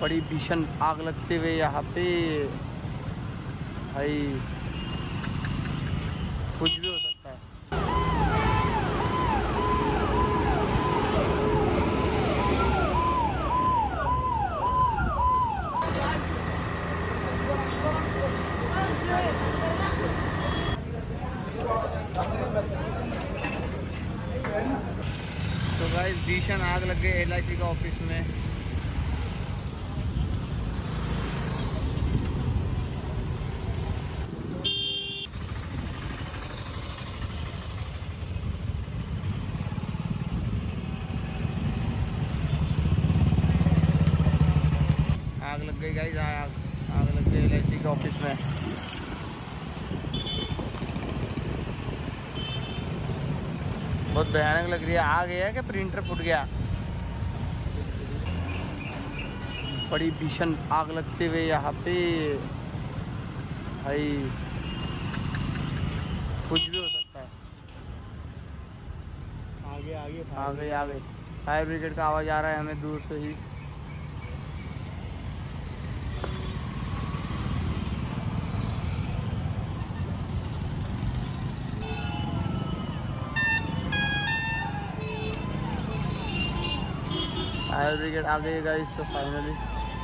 बड़ी भीषण आग लगते हुए यहाँ पे भाई कुछ भी हो सकता है। तो गाइस भीषण आग लग गई LIC का ऑफिस में। आग लग गई गाइस, आग लग गई LIC के ऑफिस में। बहुत भयानक लग रही है। आग है कि प्रिंटर फूट गया। बड़ी भीषण आग लगते हुए यहाँ पे भाई कुछ भी हो सकता है। आगे फायर ब्रिगेड का आवाज़ आ रहा है हमें दूर से ही। फायर ब्रिगेड आ गई गाइस तो फाइनली।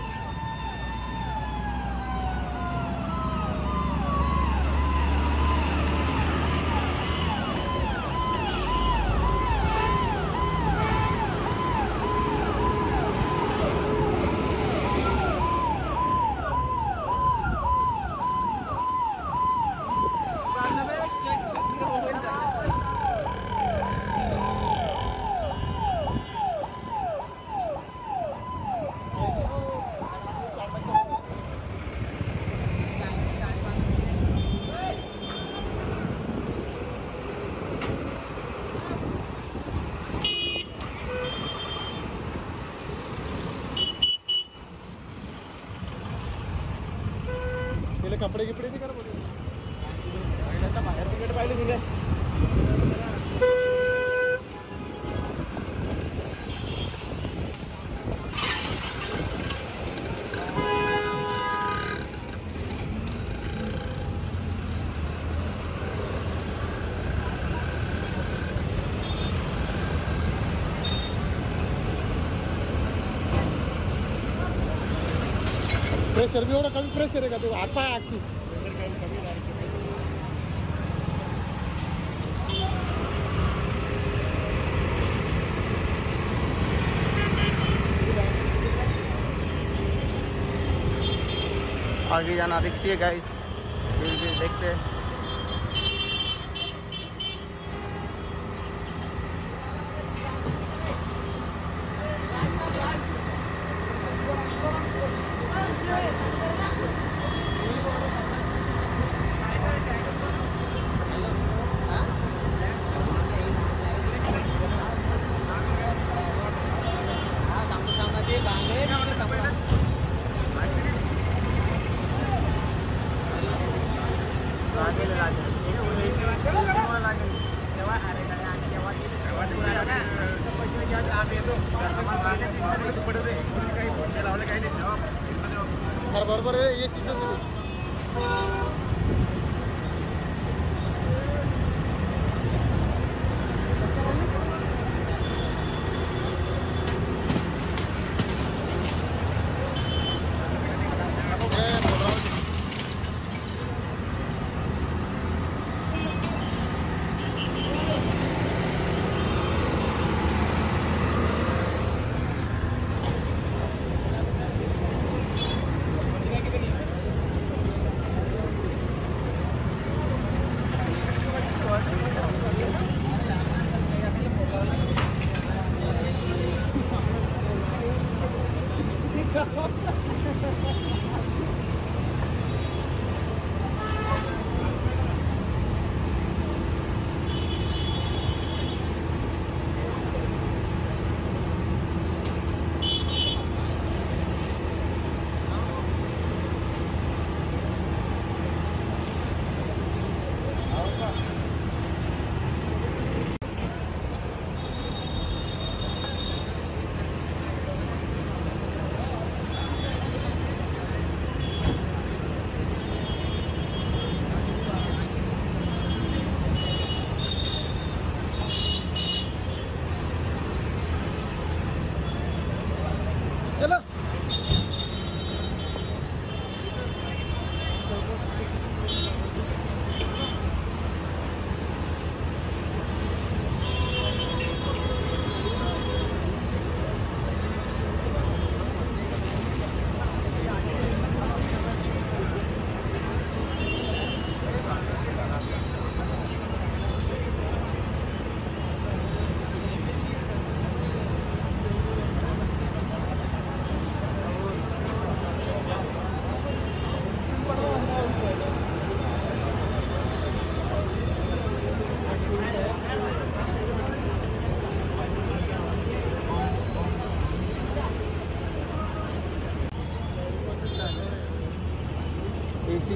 कपडे गिपडे नाही करा बाहेर तिकीट पाहिले दिले। प्रेशर भी एवढं कमी प्रेशर आहे का तो आता आखी आगे जाना रिक्सी है गाइस, देखते हैं। बरोबर ये सीजन चलो एसी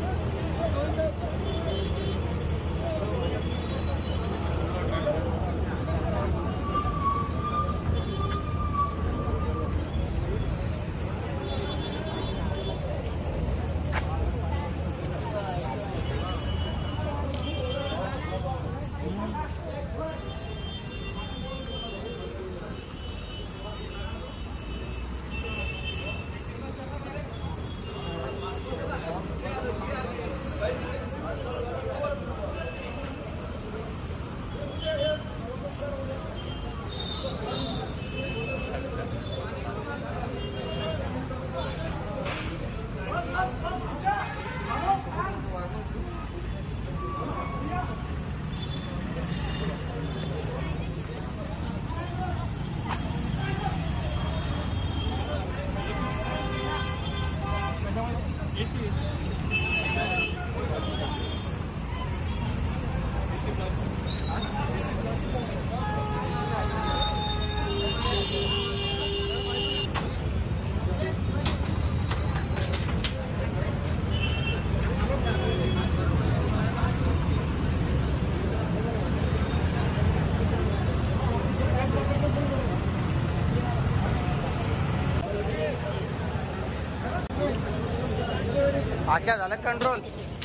क्या झालं कंट्रोल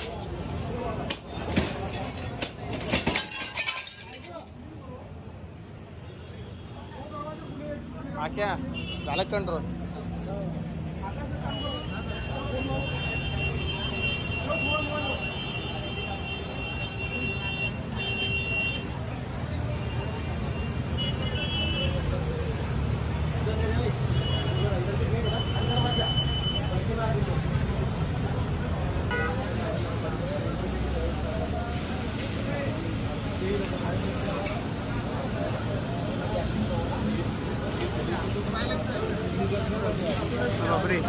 क्या झालं कंट्रोल बापरे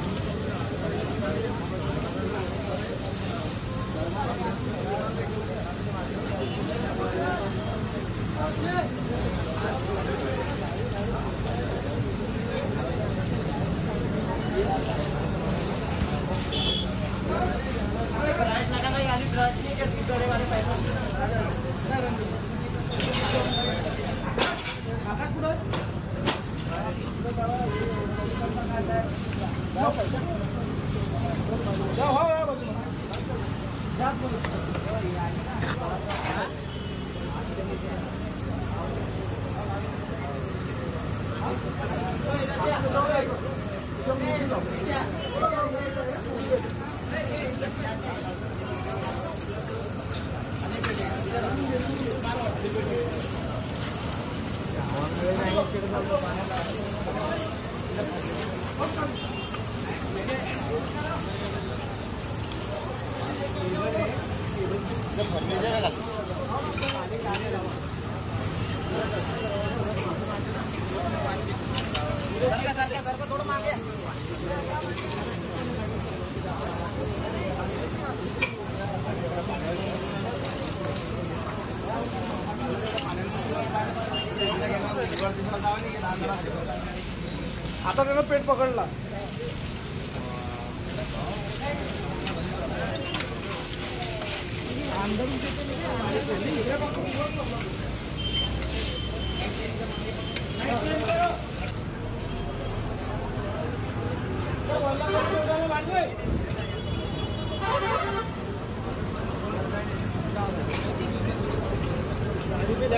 आता त्यानं पेट पकडला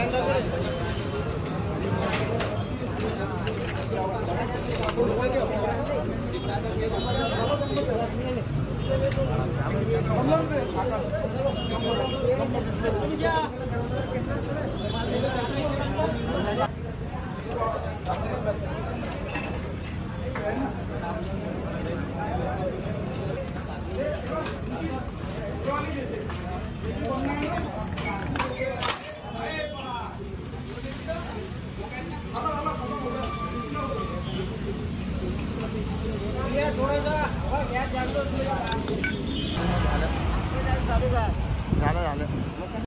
ध्यान हम लोग